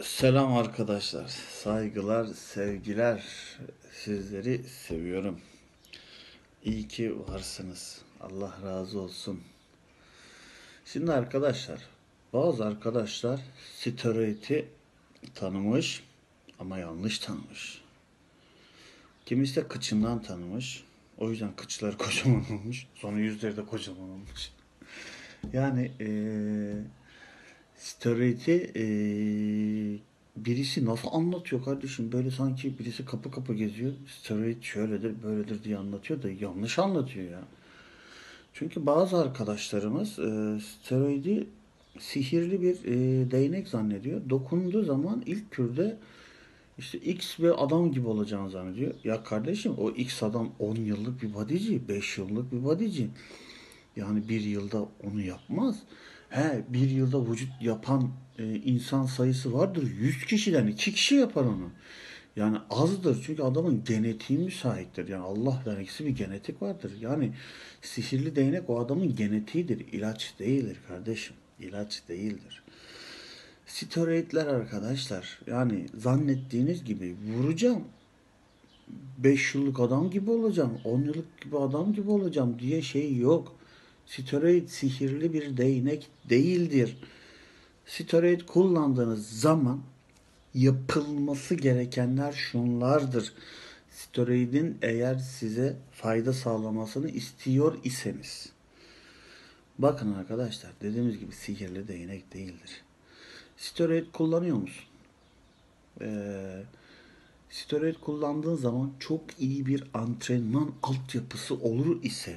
Selam arkadaşlar, saygılar, sevgiler. Sizleri seviyorum. İyi ki varsınız. Allah razı olsun. Şimdi arkadaşlar, bazı arkadaşlar steroidi tanımış ama yanlış tanımış. Kimisi de kıçından tanımış. O yüzden kıçları kocaman olmuş. Sonra yüzleri de kocaman olmuş. Yani steroidi birisi nasıl anlatıyor kardeşim? Böyle sanki birisi kapı kapı geziyor. Steroid şöyledir, böyledir diye anlatıyor da yanlış anlatıyor ya. Çünkü bazı arkadaşlarımız steroidi sihirli bir değnek zannediyor. Dokunduğu zaman ilk kürde işte X ve adam gibi olacağını zannediyor. Ya kardeşim o X adam 10 yıllık bir bodyci, 5 yıllık bir bodyci. Yani bir yılda onu yapmaz. Bir yılda vücut yapan insan sayısı vardır. 100 kişiden 2 kişi yapar onu. Yani azdır çünkü adamın genetiği müsaittir. Yani Allah vergisi bir genetik vardır. Yani sihirli değnek o adamın genetiğidir. İlaç değildir kardeşim. İlaç değildir. Steroidler arkadaşlar yani zannettiğiniz gibi vuracağım 5 yıllık adam gibi olacağım, 10 yıllık gibi adam gibi olacağım diye şey yok. Steroid sihirli bir değnek değildir. Steroid kullandığınız zaman yapılması gerekenler şunlardır. Steroidin eğer size fayda sağlamasını istiyor iseniz. Bakın arkadaşlar dediğimiz gibi sihirli değnek değildir. Steroid kullanıyor musun? Ee, Steroid kullandığın zaman çok iyi bir antrenman altyapısı olur ise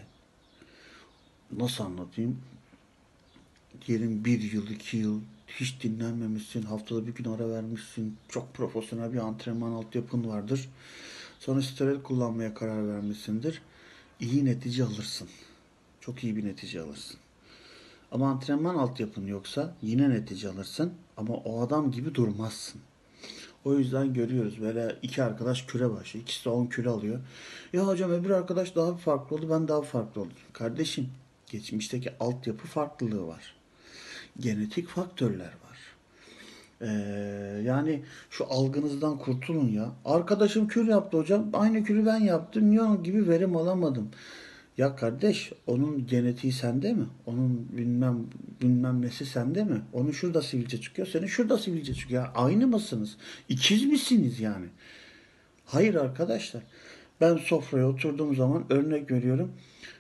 nasıl anlatayım? Diyelim bir yıl, 2 yıl hiç dinlenmemişsin, haftada bir gün ara vermişsin, çok profesyonel bir antrenman altyapın vardır. Sonra steroid kullanmaya karar vermişsindir. İyi netice alırsın. Çok iyi bir netice alırsın. Ama antrenman altyapın yoksa yine netice alırsın ama o adam gibi durmazsın. O yüzden görüyoruz böyle iki arkadaş küre başı. İkisi de 10 kilo alıyor. Ya hocam öbür arkadaş daha farklı oldu, ben daha farklı oldum. Kardeşim geçmişteki altyapı farklılığı var. Genetik faktörler var. Ee, Yani şu algınızdan kurtulun ya. Arkadaşım kür yaptı hocam. Aynı kürü ben yaptım. Niye onun gibi verim alamadım? Ya kardeş onun genetiği sende mi? Onun bilmem nesi sende mi? Onun şurada sivilce çıkıyor. Senin şurada sivilce çıkıyor. Ya aynı mısınız? İkiz misiniz yani? Hayır arkadaşlar. Ben sofraya oturduğum zaman örnek veriyorum.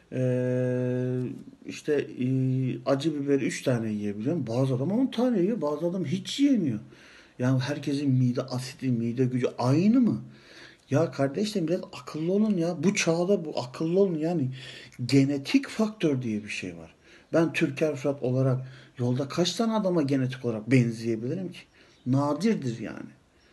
Ee, işte acı biberi 3 tane yiyebiliyorum. Bazı adam 10 tane yiyor. Bazı adam hiç yiyemiyor. Yani herkesin mide asidi, mide gücü aynı mı? Ya kardeşlerim biraz akıllı olun ya. Bu çağda bu akıllı olun yani. Genetik faktör diye bir şey var. Ben Türker Fırat olarak yolda kaç tane adama genetik olarak benzeyebilirim ki? Nadirdir yani.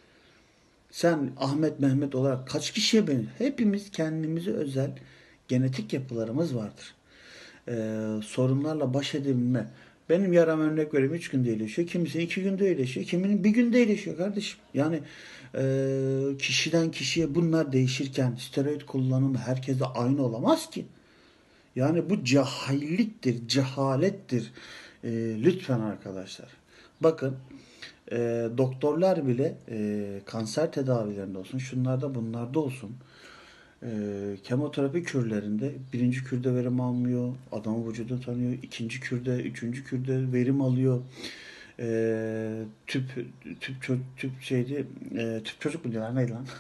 Sen Ahmet Mehmet olarak kaç kişiye benziyor? Hepimiz kendimize özel genetik yapılarımız vardır. Sorunlarla baş edebilme. Benim yaram örnek vereyim 3 günde iyileşiyor. Kimisinin 2 günde iyileşiyor. Kiminin bir günde iyileşiyor kardeşim. Yani kişiden kişiye bunlar değişirken steroid kullanımı herkese aynı olamaz ki. Yani bu cahilliktir, cehalettir. Lütfen arkadaşlar. Bakın doktorlar bile kanser tedavilerinde olsun, şunlarda bunlarda olsun. Kemoterapi kürlerinde birinci kürde verim almıyor. Adamı vücudu tanıyor. İkinci kürde, üçüncü kürde verim alıyor. Tüp tüp şeydi. Tüp çocuk mu diyorlar neydi lan?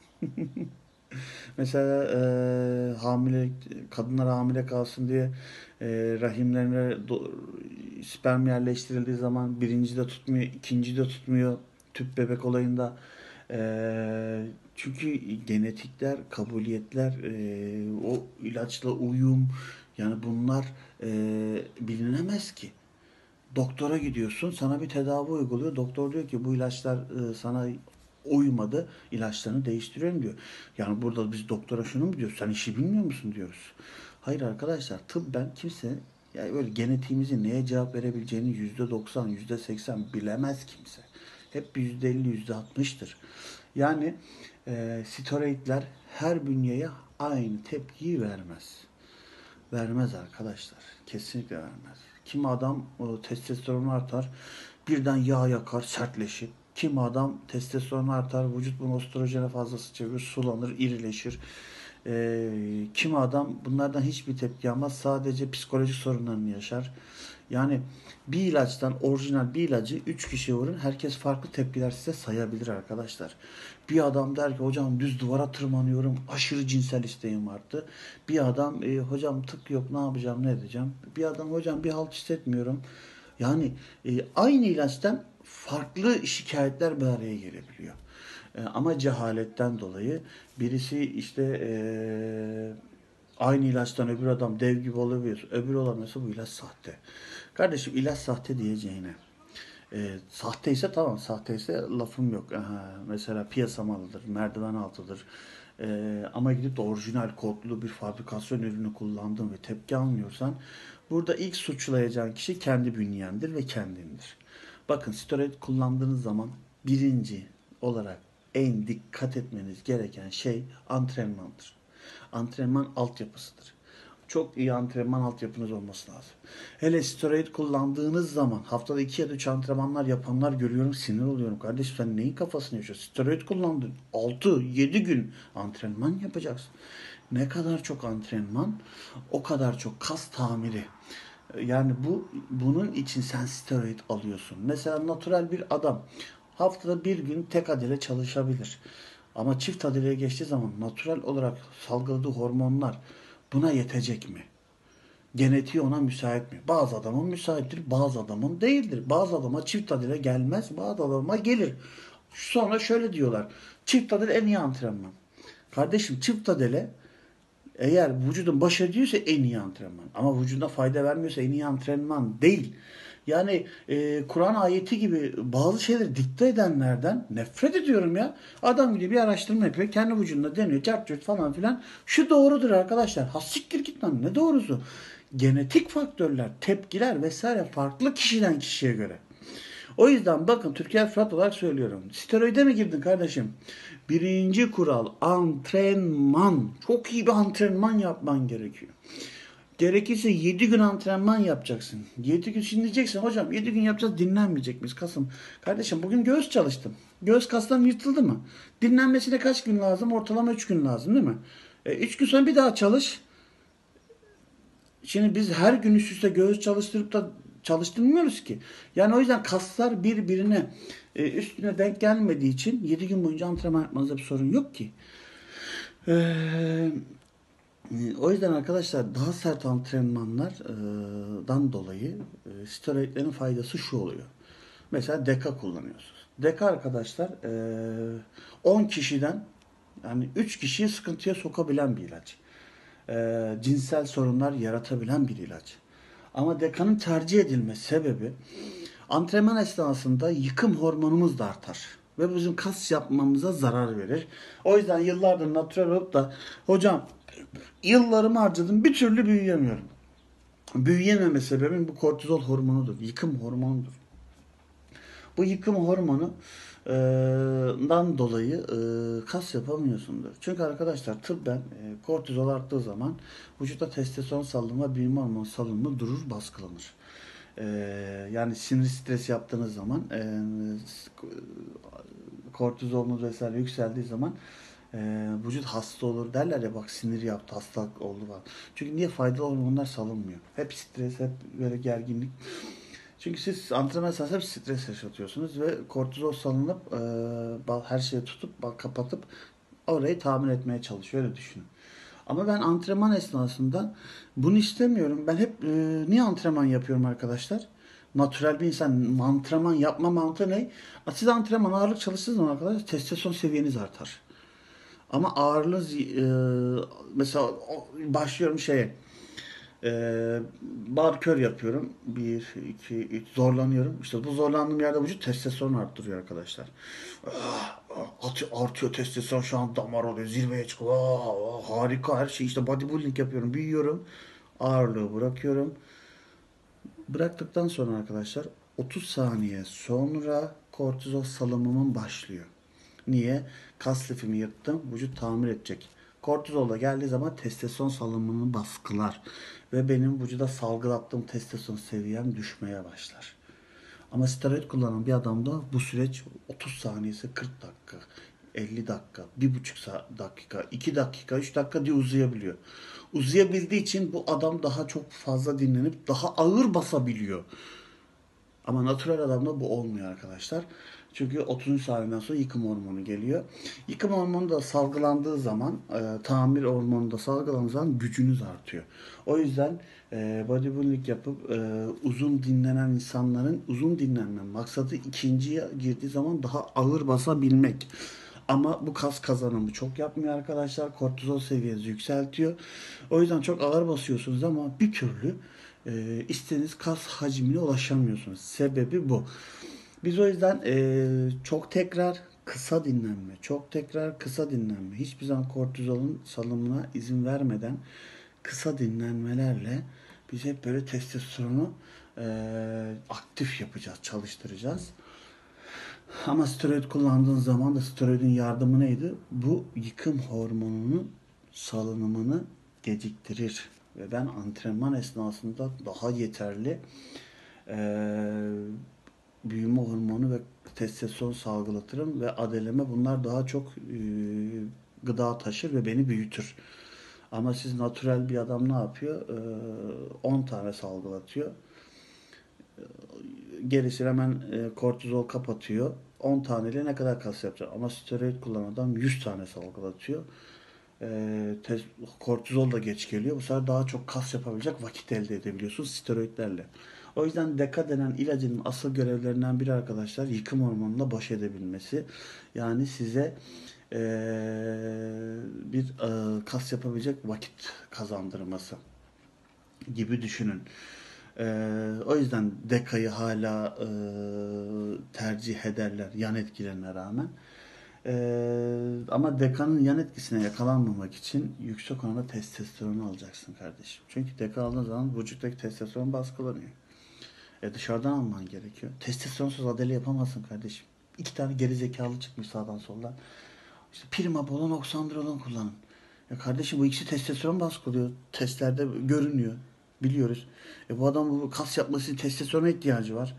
Mesela hamile kadınlar hamile kalsın diye rahimlerine sperm yerleştirildiği zaman birinci de tutmuyor, ikinci de tutmuyor tüp bebek olayında. Çünkü genetikler, kabuliyetler, o ilaçla uyum yani bunlar bilinemez ki. Doktora gidiyorsun, sana bir tedavi uyguluyor. Doktor diyor ki bu ilaçlar sana uymadı, ilaçlarını değiştiriyorum diyor. Yani burada biz doktora şunu mu diyoruz? Sen işi bilmiyor musun diyoruz. Hayır arkadaşlar, tıbben kimse yani böyle genetiğimizin neye cevap verebileceğini %90, %80 bilemez kimse. Hep bir %50, %60'tır. Yani steroidler her bünyeye aynı tepkiyi vermez. Vermez arkadaşlar. Kesinlikle vermez. Kimi adam testosteronu artar, birden yağ yakar, sertleşir. Kimi adam testosteron artar, vücut bunu östrojene fazlası çevirir, sulanır, irileşir. Kimi adam bunlardan hiçbir tepki almaz, sadece psikolojik sorunlarını yaşar. Yani bir ilaçtan, orijinal bir ilacı 3 kişiye vurun, herkes farklı tepkiler size sayabilir arkadaşlar. Bir adam der ki hocam düz duvara tırmanıyorum, aşırı cinsel isteğim arttı. Bir adam hocam tık yok, ne yapacağım, ne edeceğim. Bir adam hocam bir halt hissetmiyorum. Yani aynı ilaçtan farklı şikayetler bir araya gelebiliyor. Ama cehaletten dolayı birisi işte aynı ilaçtan öbür adam dev gibi olabiliyor. Öbür olamıyorsa bu ilaç sahte. Kardeşim ilaç sahte diyeceğine. Sahte ise tamam, sahte ise lafım yok. Aha, mesela piyasa malıdır, merdiven altıdır. Ama gidip de orijinal kodlu bir fabrikasyon ürünü kullandın ve tepki almıyorsan burada ilk suçlayacağın kişi kendi bünyendir ve kendindir. Bakın steroid kullandığınız zaman birinci olarak en dikkat etmeniz gereken şey antrenmandır. Antrenman altyapısıdır. Çok iyi antrenman altyapınız olması lazım. Hele steroid kullandığınız zaman haftada 2 ya da 3 antrenmanlar yapanlar görüyorum, sinir oluyorum. Kardeşim sen neyin kafasını yaşıyorsun? Steroid kullandın. 6-7 gün antrenman yapacaksın. Ne kadar çok antrenman, o kadar çok kas tamiri. Yani bunun için sen steroid alıyorsun. Mesela natural bir adam haftada bir gün tek adele çalışabilir. Ama çift adeleye geçtiği zaman natural olarak salgıladığı hormonlar buna yetecek mi? Genetiği ona müsait mi? Bazı adamın müsaittir, bazı adamın değildir. Bazı adama çift adele gelmez, bazı adama gelir. Sonra şöyle diyorlar. Çift adele en iyi antrenman. Kardeşim çift adele eğer vücudun baş ediyorsa en iyi antrenman. Ama vücuduna fayda vermiyorsa en iyi antrenman değil. Yani Kur'an ayeti gibi bazı şeyleri dikte edenlerden nefret ediyorum ya. Adam gibi bir araştırma yapıyor. Kendi vücudunda deniyor. Cart curt falan filan. Şu doğrudur arkadaşlar. Ha siktir git lan. Ne doğrusu? Genetik faktörler, tepkiler vesaire farklı kişiden kişiye göre. O yüzden bakın Türkiye Fırat olarak söylüyorum. Steroide mi girdin kardeşim? Birinci kural antrenman. Çok iyi bir antrenman yapman gerekiyor. Gerekirse 7 gün antrenman yapacaksın. 7 gün şimdi diyeceksin hocam 7 gün yapacağız, dinlenmeyecek miyiz Kasım? Kardeşim bugün göğüs çalıştım. Göğüs kasların yırtıldı mı? Dinlenmesine kaç gün lazım? Ortalama 3 gün lazım değil mi? 3 gün sonra bir daha çalış. Şimdi biz her gün üst üste göğüs çalıştırıp da çalıştırmıyoruz ki. Yani o yüzden kaslar birbirine üstüne denk gelmediği için 7 gün boyunca antrenman yapmanızda bir sorun yok ki. O yüzden arkadaşlar daha sert antrenmanlardan dolayı steroidlerin faydası şu oluyor. Mesela deka kullanıyorsunuz. Deka arkadaşlar 10 kişiden yani 3 kişiyi sıkıntıya sokabilen bir ilaç. Cinsel sorunlar yaratabilen bir ilaç. Ama dekanın tercih edilme sebebi antrenman esnasında yıkım hormonumuz da artar. Ve bizim kas yapmamıza zarar verir. O yüzden yıllardır natural olup da hocam yıllarımı harcadım bir türlü büyüyemiyorum. Büyüyememe sebebim bu kortizol hormonudur. Yıkım hormonudur. Bu yıkım hormonundan dolayı kas yapamıyorsundur. Çünkü arkadaşlar tıbben kortizol arttığı zaman vücutta testosteron salınımı, büyüme hormonu salınımı durur, baskılanır. Yani sinir stres yaptığınız zaman kortizolunuz vesaire yükseldiği zaman vücut hasta olur derler ya, bak sinir yaptı hastalık oldu falan. Çünkü niye, faydalı hormonlar salınmıyor. Hep stres, hep böyle gerginlik. Çünkü siz antrenman esnasında hep stres yaşatıyorsunuz ve kortizol salınıp her şeyi tutup kapatıp orayı tamir etmeye çalışıyor, öyle düşünün. Ama ben antrenman esnasında bunu istemiyorum. Ben hep niye antrenman yapıyorum arkadaşlar? Natural bir insan antrenman yapma mantığı ne? Siz antrenman ağırlık çalıştığınız zaman arkadaşlar testosteron seviyeniz artar. Ama ağırlığınız mesela başlıyorum şeye bar kör yapıyorum. Bir, iki, üç zorlanıyorum. İşte bu zorlandığım yerde vücut testosteron arttırıyor arkadaşlar. Artıyor testosteron, şu an damar oluyor. Zirveye çıkıyor. Harika her şey. İşte bodybuilding yapıyorum. Büyüyorum. Ağırlığı bırakıyorum. Bıraktıktan sonra arkadaşlar 30 saniye sonra kortizol salımımın başlıyor. Niye? Kas lifimi yırttım. Vücut tamir edecek. Kortizol da geldiği zaman testosteron salımını baskılar. Ve benim vücuda salgılattığım testosteron seviyem düşmeye başlar. Ama steroid kullanan bir adamda bu süreç 30 saniyesi 40 dakika, 50 dakika, 1,5 dakika, 2 dakika, 3 dakika diye uzayabiliyor. Uzayabildiği için bu adam daha çok fazla dinlenip daha ağır basabiliyor. Ama natural adamda bu olmuyor arkadaşlar. Çünkü 30. saniyeden sonra yıkım hormonu geliyor. Yıkım hormonu da salgılandığı zaman, tamir hormonu da salgılandığı zaman gücünüz artıyor. O yüzden bodybuilding yapıp uzun dinlenen insanların uzun dinlenme maksadı ikinciye girdiği zaman daha ağır basabilmek. Ama bu kas kazanımı çok yapmıyor arkadaşlar. Kortizol seviyenizi yükseltiyor. O yüzden çok ağır basıyorsunuz ama bir türlü istediğiniz kas hacmine ulaşamıyorsunuz. Sebebi bu. Biz o yüzden çok tekrar kısa dinlenme, çok tekrar kısa dinlenme, hiçbir zaman kortizolun salımına izin vermeden kısa dinlenmelerle biz hep böyle testosteronu aktif yapacağız, çalıştıracağız. Ama steroid kullandığın zaman da steroidin yardımı neydi? Bu yıkım hormonunun salınımını geciktirir. Ve ben antrenman esnasında daha yeterli büyüme hormonu ve testosteron salgılatırım ve adeleme bunlar daha çok gıda taşır ve beni büyütür. Ama siz natürel bir adam ne yapıyor? 10 tane salgılatıyor. Gerisini hemen kortizol kapatıyor. 10 taneyle ne kadar kas yapacak? Ama steroid kullanan adam 100 tane salgılatıyor. Kortizol da geç geliyor. Bu sefer daha çok kas yapabilecek vakit elde edebiliyorsunuz steroidlerle. O yüzden DEKA denen ilacın asıl görevlerinden biri arkadaşlar yıkım hormonuyla baş edebilmesi. Yani size bir kas yapabilecek vakit kazandırması gibi düşünün. O yüzden DEKA'yı hala tercih ederler yan etkilerine rağmen. Ama DEKA'nın yan etkisine yakalanmamak için yüksek oranda testosteron alacaksın kardeşim. Çünkü DEKA aldığın zaman vücuttaki testosteron baskılanıyor. Dışarıdan alman gerekiyor. Testosteronsuz adele yapamazsın kardeşim. 2 tane geri zekalı çıkmış sağdan soldan. İşte Primabolon, Oxandrolon kullanın. Ya kardeşim bu ikisi testosteron baskılıyor. Testlerde görünüyor. Biliyoruz. Bu adam bu kas yapması için testosterona ihtiyacı var.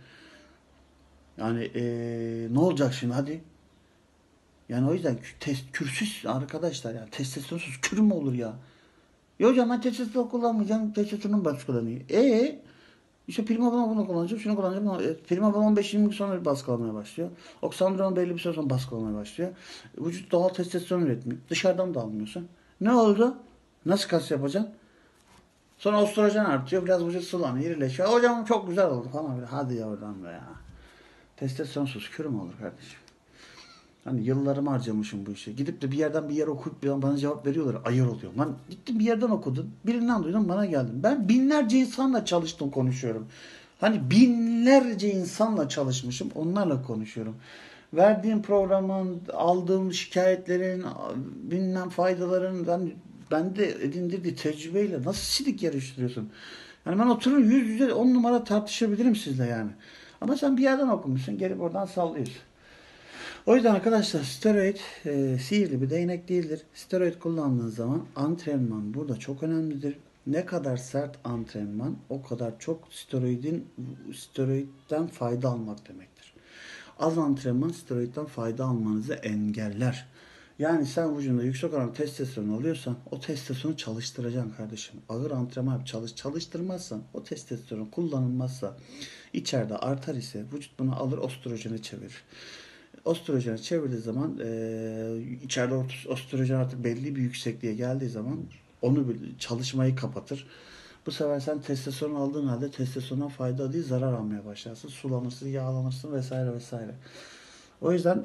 Yani ne olacak şimdi hadi? Yani o yüzden kürsüz arkadaşlar ya. Testosteronsuz kür mü olur ya? Ya hocam ben testosteron kullanmayacağım. Testosteron baskılanıyor. İşte Primabolon bunu kullanacağım, şunu kullanacağım. Primabolon 15-20 gün sonra baskılamaya başlıyor. Oksandron belli bir süre sonra baskılamaya başlıyor. Vücut doğal testosteron üretmiyor. Dışarıdan da almıyorsun. Ne oldu? Nasıl kas yapacaksın? Sonra östrojen artıyor. Biraz vücut sulanıyor, irileşiyor. Hocam çok güzel oldu falan. Hadi ya oradan be ya. Testosteronsuz kür mü olur kardeşim? Hani yıllarımı harcamışım bu işe. Gidip de bir yerden bir yer okuyup bana cevap veriyorlar. Ayır oluyor. Lan gittin bir yerden okudun. Birinden duydun bana geldin. Ben binlerce insanla çalıştım konuşuyorum. Hani binlerce insanla çalışmışım. Onlarla konuşuyorum. Verdiğim programın, aldığım şikayetlerin, bilmem faydaların bende edindirdiği tecrübeyle nasıl silik yarıştırıyorsun? Yani ben oturur yüz yüze 10 numara tartışabilirim sizle yani. Ama sen bir yerden okumuşsun. Gelip oradan sallıyorsun. O yüzden arkadaşlar steroid sihirli bir değnek değildir. Steroid kullandığınız zaman antrenman burada çok önemlidir. Ne kadar sert antrenman o kadar çok steroidden fayda almak demektir. Az antrenman steroidden fayda almanızı engeller. Yani sen vücudunda yüksek oranda testosteron alıyorsan o testosteronu çalıştıracaksın kardeşim. Ağır antrenman yap, çalıştırmazsan o testosteron kullanılmazsa içeride artar ise vücut bunu alır östrojene çevirir. Östrojeni çevirdiği zaman içeride östrojen artık belli bir yüksekliğe geldiği zaman onu çalışmayı kapatır. Bu sefer sen testosteron aldığın halde testosterondan fayda değil zarar almaya başlarsın. Sulanırsın, yağlanırsın vesaire vesaire. O yüzden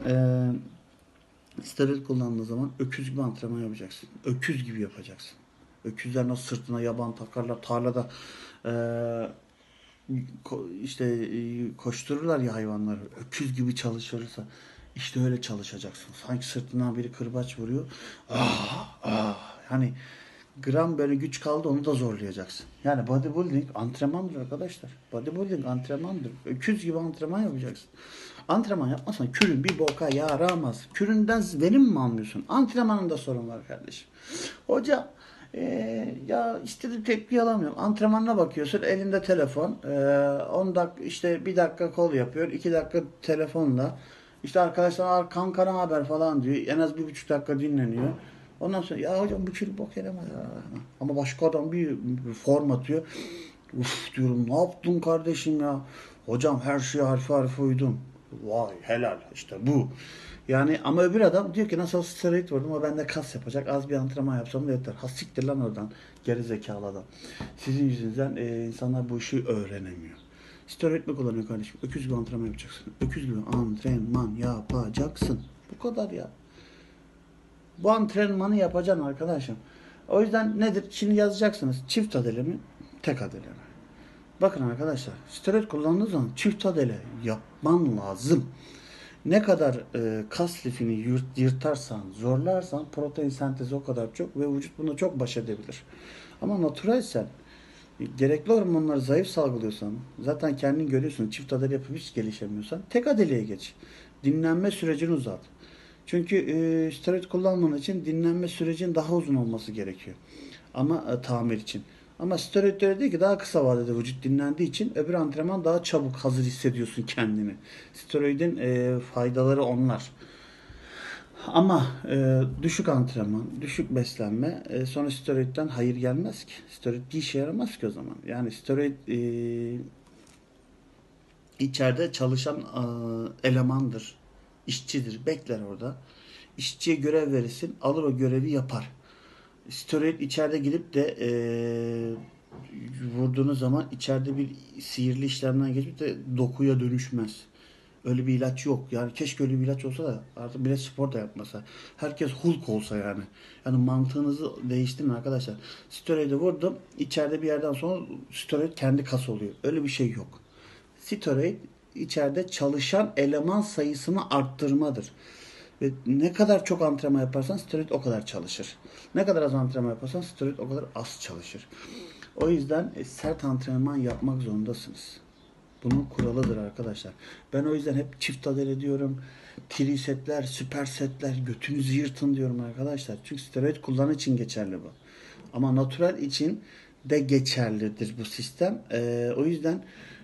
steroid kullandığın zaman öküz gibi antrenman yapacaksın. Öküz gibi yapacaksın. Öküzler nasıl sırtına yaban takarlar tarlada işte koştururlar ya hayvanları. Öküz gibi çalışırsa işte öyle çalışacaksın. Sanki sırtından biri kırbaç vuruyor. Hani gram böyle güç kaldı onu da zorlayacaksın. Yani bodybuilding antrenmandır arkadaşlar. Bodybuilding antrenmandır. Öküz gibi antrenman yapacaksın. Antrenman yapmasan kürün bir boka yaramaz. Küründen verim mi almıyorsun? Antrenmanında sorun var kardeşim. Hocam ya istediğim tepki alamıyorum. Antrenmanına bakıyorsun elinde telefon. 10 dakika işte 1 dakika kol yapıyor. 2 dakika telefonla. İşte arkadaşlar kanka ne haber falan diyor. En az 1,5 dakika dinleniyor. Ondan sonra ya hocam bu çocuk bok yaramaz ya. Ama başka adam bir form atıyor. Uf diyorum ne yaptın kardeşim ya? Hocam her şeye harfi harfi uydum. Vay helal işte bu. Yani ama öbür adam diyor ki nasıl olsa steroid vurdum ama bende kas yapacak. Az bir antrenman yapsam da yeter. Ha siktir lan oradan. Geri zekalı adam. Sizin yüzünüzden insanlar bu işi öğrenemiyor. Steroid mi kullanıyor kardeşim? Öküz gibi antrenman yapacaksın. Öküz gibi antrenman yapacaksın. Bu kadar ya. Bu antrenmanı yapacaksın arkadaşım. O yüzden nedir? Şimdi yazacaksınız. Çift adele mi? Tek adele mi? Bakın arkadaşlar. Steroid kullandığınız zaman çift adele yapman lazım. Ne kadar kas lifini yırtarsan, zorlarsan protein sentezi o kadar çok ve vücut buna çok baş edebilir. Ama naturalsen gerekli hormonları zayıf salgılıyorsan, zaten kendin görüyorsun çift adele yapıp hiç gelişemiyorsan tek adeleye geç. Dinlenme sürecini uzat. Çünkü steroid kullanman için dinlenme sürecin daha uzun olması gerekiyor. Ama tamir için. Ama steroid öyle değil ki daha kısa vadede vücut dinlendiği için öbür antrenman daha çabuk hazır hissediyorsun kendini. Steroidin faydaları onlar. Ama düşük antrenman, düşük beslenme sonra steroidden hayır gelmez ki. Steroid bir işe yaramaz ki o zaman. Yani steroid içeride çalışan elemandır, işçidir, bekler orada. İşçiye görev verirsin, alır o görevi yapar. Steroid içeride gidip de vurduğunuz zaman içeride bir sihirli işlemden geçip de dokuya dönüşmez. Öyle bir ilaç yok. Yani keşke öyle bir ilaç olsa da artık bile spor da yapmasa. Herkes Hulk olsa yani. Yani mantığınızı değiştirin arkadaşlar. Steroid'i vurdum. İçeride bir yerden sonra steroid kendi kas oluyor. Öyle bir şey yok. Steroid içeride çalışan eleman sayısını arttırmadır. Ve ne kadar çok antrenman yaparsan steroid o kadar çalışır. Ne kadar az antrenman yaparsan steroid o kadar az çalışır. O yüzden sert antrenman yapmak zorundasınız. Bunun kuralıdır arkadaşlar. Ben o yüzden hep çift adele diyorum. Tri setler, süper setler, götünüzü yırtın diyorum arkadaşlar. Çünkü steroid kullanı için geçerli bu. Ama natural için de geçerlidir bu sistem. O yüzden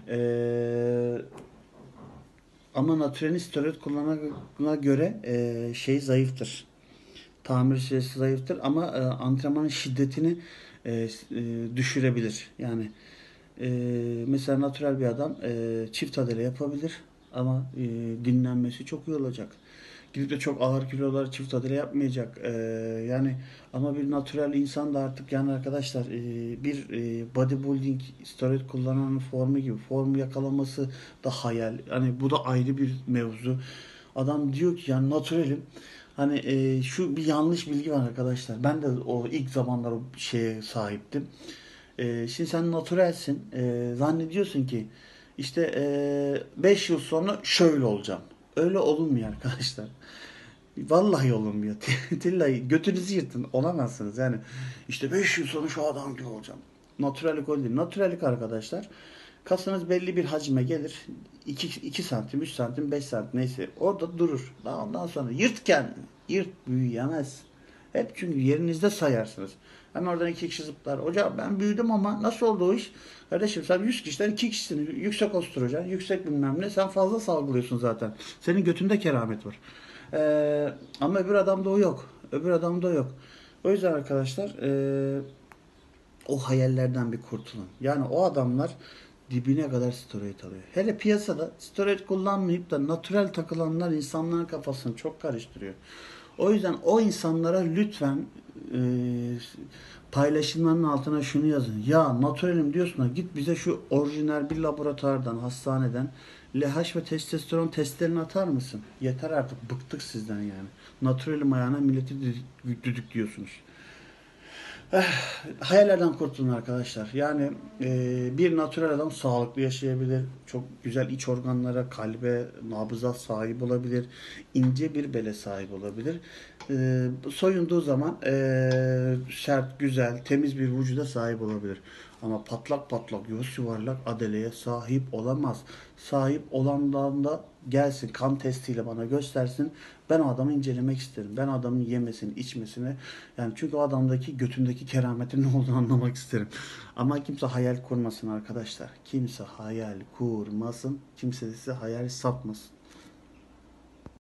ama naturalin steroid kullanana göre şey zayıftır. Tamir süresi zayıftır ama antrenmanın şiddetini düşürebilir. Yani mesela natural bir adam çift adele yapabilir ama dinlenmesi çok iyi olacak. Gidip de çok ağır kilolar çift adele yapmayacak. Yani ama bir natural insan da artık yani arkadaşlar bir bodybuilding steroid kullanan formu gibi formu yakalaması da hayal. Hani bu da ayrı bir mevzu. Adam diyor ki yani naturalim. Hani şu bir yanlış bilgi var arkadaşlar. Ben de o ilk zamanlar o şeye sahiptim. Şimdi sen naturalsin. Zannediyorsun ki işte 5 yıl sonra şöyle olacağım. Öyle olunmuyor arkadaşlar. Vallahi olunmuyor. Tillahi götünüzü yırtın. Olamazsınız. Yani işte 5 yıl sonra şu adam gibi olacağım. Naturallik öyle değil. Naturallik arkadaşlar. Kasınız belli bir hacime gelir. 2 santim, 3 santim, 5 santim neyse. Orada durur. Daha ondan sonra yırt kendini. Yırt büyüyemez. Hep çünkü yerinizde sayarsınız. Hemen oradan 2 kişi zıplar. Hocam ben büyüdüm ama nasıl oldu o iş? Kardeşim sen 100 kişiden 2 kişisini yüksek osturacaksın. Yüksek bilmem ne. Sen fazla salgılıyorsun zaten. Senin götünde keramet var. Ama öbür adamda o yok. Öbür adamda o yok. O yüzden arkadaşlar o hayallerden bir kurtulun. Yani o adamlar dibine kadar steroid alıyor. Hele piyasada steroid kullanmayıp da natural takılanlar insanların kafasını çok karıştırıyor. O yüzden o insanlara lütfen e, paylaşımların altına şunu yazın. Ya naturalim diyorsun da git bize şu orijinal bir laboratuvardan, hastaneden LH ve testosteron testlerini atar mısın? Yeter artık bıktık sizden yani. Naturalim ayağına milleti düdüklüyorsunuz. Hayallerden kurtulun arkadaşlar. Yani bir natürel adam sağlıklı yaşayabilir. Çok güzel iç organlara, kalbe, nabıza sahip olabilir. İnce bir bele sahip olabilir. Soyunduğu zaman sert, güzel, temiz bir vücuda sahip olabilir. Ama patlak patlak, yuvas yuvarlak adeleye sahip olamaz. Sahip olandan da gelsin kan testiyle bana göstersin. Ben o adamı incelemek isterim. Ben adamın yemesini, içmesini yani çünkü o adamdaki götündeki kerametin ne olduğunu anlamak isterim. Ama kimse hayal kurmasın arkadaşlar. Kimse hayal kurmasın. Kimse size hayal satmasın.